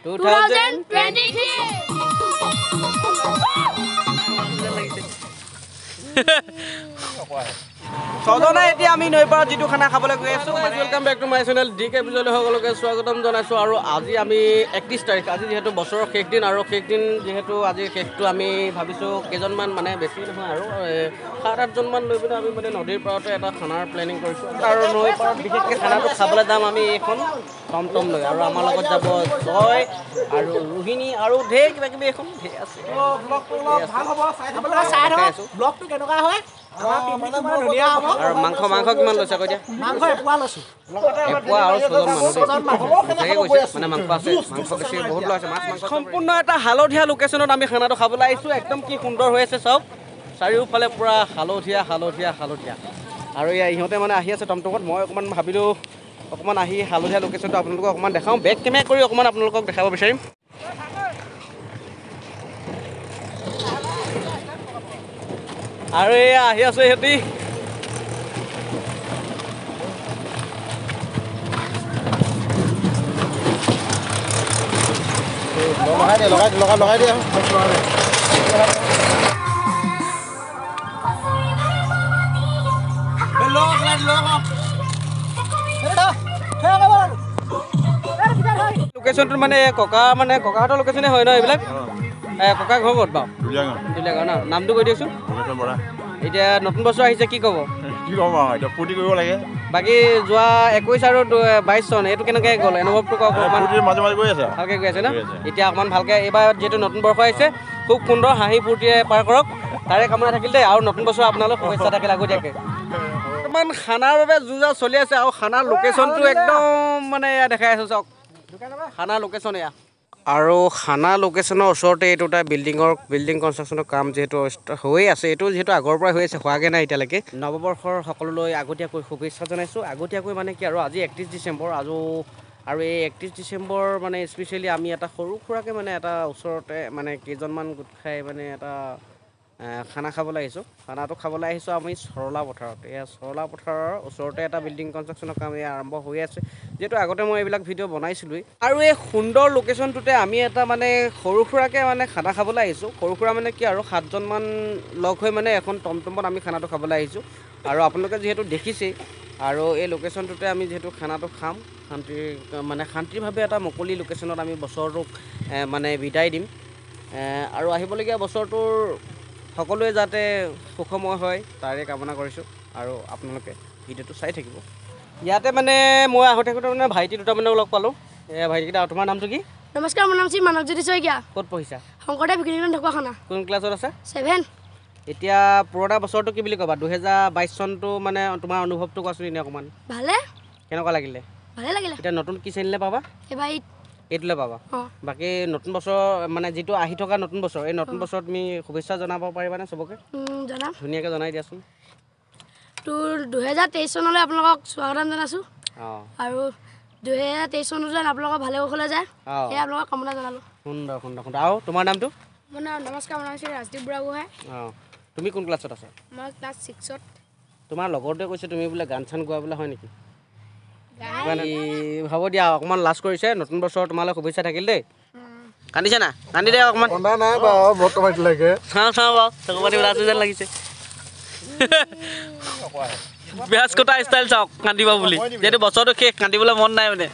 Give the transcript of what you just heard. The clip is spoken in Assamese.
সজনা এতিয়া আমি নৈপাৰত যিটো খানা খাবলৈ গৈ আছোঁ welcome back to my channel DK বিজয়লৈ সকলোকে স্বাগতম জনাইছোঁ আৰু আজি আমি 31 তাৰিখ আজি যিহেতু বছৰৰ শেষ দিন আৰু শেষ দিন যিহেতু আজি শেষটো আমি ভাবিছোঁ কেইজনমান মানে বেছি নহয় আৰু 7-8জনমান লৈ পিনে আমি মানে নদীৰ পাৰতে এটা খানাৰ প্লেনিং কৰিছোঁ আৰু নৈৰ পাৰত বিশেষকৈ খানাটো খাবলৈ যাম আমি এইখন টমটম লৈ আৰু আমাৰ লগত যাব জয় আৰু ৰোহিণী আৰু ঢেৰ কিবা কিবি এখন ঢেৰ আছে ব্লগটো কেনেকুৱা হয় আৰু মাংস কিমান লৈছে কৈ দিয়া মাংস এপোৱা লৈছোঁ এপোৱা আৰু 6জন মানুহ কৈছে মানে মাংস আছে মাংস বেছি বহুত লৈছে মাছ মাংস সম্পূৰ্ণ এটা হালধীয়া লোকেশ্যনত আমি খানাটো খাবলৈ আহিছোঁ একদম কি সুন্দৰ হৈ আছে চব চাৰিওফালে পূৰা হালধীয়া আৰু ইহঁতে মানে আহি আছে টমটমত মই অকণমান ভাবিলোঁ অকণমান আহি হালধীয়া লোকেশ্যনটো আপোনালোকক অকণমান দেখাওঁ বেক কেমেৰা কৰি অকণমান আপোনালোকক দেখাব বিচাৰিম আৰু এয়া আহি আছে সিহঁতি লগাই দিয়া লোকেশ্যনটো মানে ককাহঁতৰ লোকেশ্যনে হয় ন এইবিলাক ককা ঘৰ ক'ত বাৰু দুলীয়াগাঁও ন নামটো কৈ দিয়কচোন এতিয়া নতুন বছৰ আহিছে কি ক'ব ফূৰ্তি কৰিব লাগে বাকী যোৱা 21 আৰু 22 চন এইটো কেনেকৈ গ'ল অনুভৱটো কওক মাজে গৈ আছে ভালকৈ গৈ আছে ন এতিয়া অকণমান ভালকৈ এইবাৰ যিহেতু নতুন বৰ্ষ আহিছে খুব সুন্দৰ হাঁহি ফূৰ্তিৰে পাৰ কৰক তাৰে কামনা থাকিল দেই আৰু নতুন বছৰ আপোনালোক শুভেচ্ছা থাকিল আগতীয়াকৈ বৰ্তমান খানাৰ বাবে যুঁজা চলি আছে আৰু খানাৰ লোকেশ্যনটো একদম মানে এয়া দেখাই আছোঁ চাওক খানা লোকেশ্যন এয়া আৰু খানা লোকেশ্যনৰ ওচৰতে এইটো এটা বিল্ডিং কনষ্ট্ৰাকশ্যনৰ কাম যিহেতু হৈ আছে এইটো যিহেতু আগৰ পৰাই হৈ আছে হোৱাগৈ নাই এতিয়ালৈকে নৱবৰ্ষৰ সকলোলৈ আগতীয়াকৈ শুভেচ্ছা জনাইছোঁ আগতীয়াকৈ মানে কি আৰু আজি 31 ডিচেম্বৰ আৰু এই 31 ডিচেম্বৰ মানে স্পেচিয়েলি আমি এটা সৰু সুৰাকৈ মানে এটা ওচৰতে মানে কেইজনমান গোট খাই মানে এটা খানা খাবলৈ আহিছোঁ খানাটো খাবলৈ আহিছোঁ আমি সৰলা পথাৰত এয়া সৰলা পথাৰৰ ওচৰতে এটা বিল্ডিং কনষ্ট্ৰাকশ্যনৰ কাম এয়া আৰম্ভ হৈ আছে যিহেতু আগতে মই এইবিলাক ভিডিঅ' বনাইছিলোঁৱেই আৰু এই সুন্দৰ লোকেশ্যনটোতে আমি এটা মানে সৰু সুৰাকৈ মানে খানা খাবলৈ আহিছোঁ সৰু সুৰা মানে কি আৰু 7জনমান লগ হৈ মানে এখন টমটমত আমি খানাটো খাবলৈ আহিছোঁ আৰু আপোনালোকে যিহেতু দেখিছেই আৰু এই লোকেশ্যনটোতে আমি যিহেতু খানাটো খাম শান্তিৰভাৱে এটা মুকলি লোকেশ্যনত আমি বছৰটোক মানে বিদায় দিম আৰু আহিবলগীয়া বছৰটোৰ সকলোৱে যাতে সুখময় হয় তাৰে কামনা কৰিছোঁ আৰু আপোনালোকে ভিডিঅ'টো চাই থাকিব ইয়াতে মানে মই আহোঁতে মানে ভাইটি দুটামানক লগ পালোঁ ভাইটিকেইটা তোমাৰ নামটো কি নমস্কাৰ মোৰ নাম শ্ৰী মানৱজ্যোতি শইকীয়া ক'ত পঢ়িছা শংকৰদেৱ বিজ্ঞান ঢকুৱাখানা কোন ক্লাছত আছে 7 এতিয়া পুৰণা বছৰটো কি বুলি ক'বা 2022 চনটো মানে তোমাৰ অনুভৱটো কোৱাচোন এনেই অকণমান ভালে কেনেকুৱা লাগিলে এতিয়া নতুন কি শ্ৰেণীলৈ পাবা এবাৰ এইটোলৈ পাবা বাকী নতুন বছৰ মানে যিটো আহি থকা নতুন বছৰ এই নতুন বছৰত তুমি শুভেচ্ছা জনাব পাৰিবানে চবকে জনাম ধুনীয়াকৈ জনাই দিয়াচোন তোৰ 2023 চনলৈ আপোনালোকক স্বাগতম জনাইছোঁ আৰু 2023 চনত যেন আপোনালোকৰ ভালে কুশলে যায় সেয়া আপোনালোকক কামনা জনালোঁ সুন্দৰ আৰু তোমাৰ নামটো মোৰ নাম নমস্কাৰ মোৰ নাম শ্ৰী ৰাজদীপ বুঢ়াগোহাঁই তুমি কোন ক্লাছত আছা মই ক্লাছ 6ত তোমাৰ লগৰটোৱে কৈছে তুমি বোলে গান চান গোৱা বোলে হয় নেকি হ'ব দিয়া অকণমান লাজ কৰিছে নতুন বছৰ তোমালৈ শুভেচ্ছা থাকিল দেই কান্দিছে না কান্দি দে অকণমান চাওঁ বাৰু চকু পাতি ওলাইছে যেন লাগিছে বেজ কটা ষ্টাইল চাওক কান্দিব বুলি যিহেতু বছৰটো শেষ কান্দিবলৈ মন নাই মানে